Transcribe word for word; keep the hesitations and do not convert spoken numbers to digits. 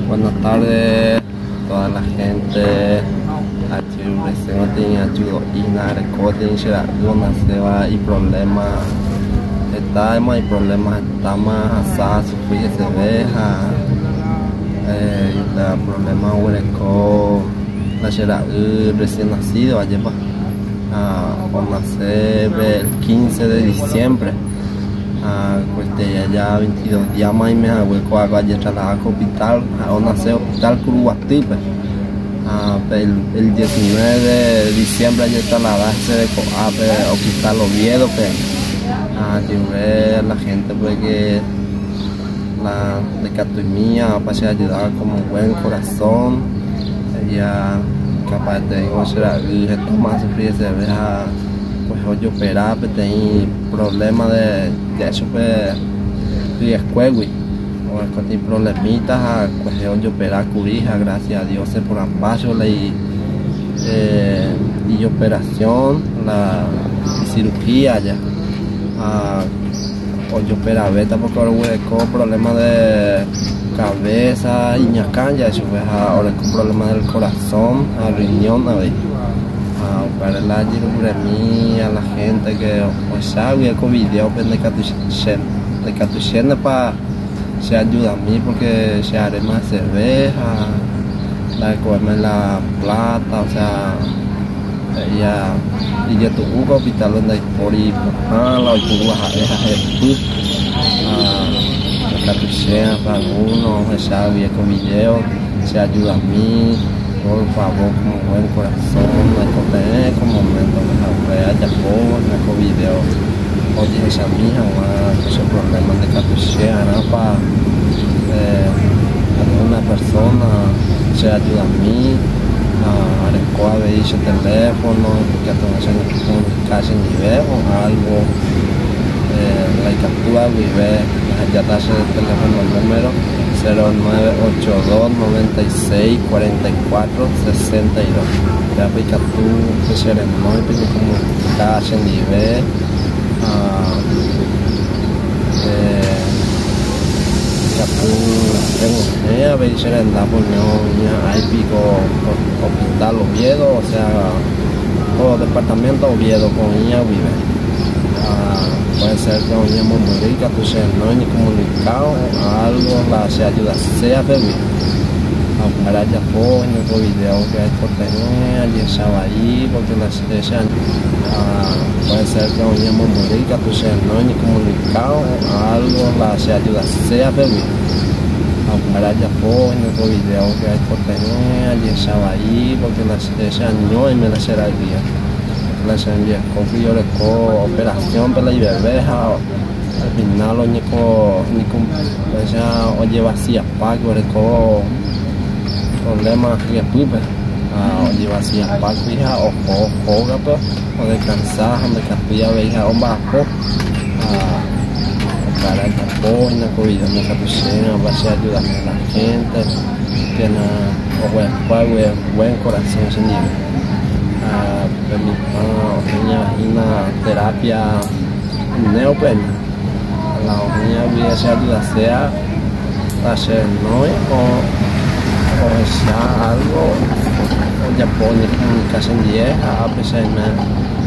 Buenas tardes, toda la gente. Aquí recién tenía ayuda y nada, recording, será una ceba y problemas. Estamos y problemas, estamos asados, sufrir se deja. Eh, la problema hueco, la será recién nacido, ayer va a nacer el quince de diciembre. Ah, pues ya ya veintidós días más y me hago el cuadro ayer trabajo hospital, a nacer hospital Curuguatipe. Ah, el, el diecinueve de diciembre ayer está la base de Coape, hospital Oviedo, pues. Ah, llevé a la gente pues que la de Catuimía para ayudar como buen corazón. Ella capaz de encontrar el toma sufrir se veja pues hoy operar, pues tengo problemas de de eso pues y escuegui o es que problemitas pues hoy operar curija, gracias a Dios por ampacho y eh, y operación la cirugía ya. Ah, hoy opera beta porque ahora hueco problemas de cabeza y ñacanya, eso pues ahora con problemas del corazón, a riñón, a ver. Ah, para el ayer mí a la gente que pues sabe con video pues de catuchen de catuchen para se ayuda a mí porque se haré más cerveza, la comerme la plata, o sea ella y ya tu buco hospital donde por y ah la tu baja es ah catuchen para uno se sabe con video se ayuda a mí. Por favor, como buen corazón, me conté como momento de la wea, ya puedo, me hago video. Oye, esa mija, esos problemas de capuchea, ¿no? Para eh, una persona se ayuda a mí, a recoger de ese teléfono, que a todos se comunicarse en nivel o algo. Eh, la captura, vive, ya está el teléfono, el número. cero nueve ocho dos nueve seis cuatro cuatro seis dos. Ya pica tú, que se le no y pica como calle nivel. Pica tú, tengo a ver si le da por no, hay pico hospital Oviedo, o sea, todo departamento Oviedo con ella vive. Puede ser que una morir, que se no ni comunicado algo, la se ayuda, sea beber. Para allá por en el video que hay por tener, y estaba ahí, porque la se puede ser que una morir, que se no ni comunicado algo, la se ayuda, sea beber. Para allá por en el video que hay por tener, y estaba ahí, porque la se no y me la será el día. La envié con yo le co operación para la bebeja al final o ni con ni con ya o lleva así a pago le co problemas que pupe a o lleva así a pago hija o o joga pues o descansar donde capilla veja o bajo a para el apoyo con vida me capucina va a ayudar a la gente tiene o buen pago buen corazón sin Uh, tenía una terapia neopen la oña vida se ayuda sea hacer no o o sea algo o ya pone comunicación diez a pesar de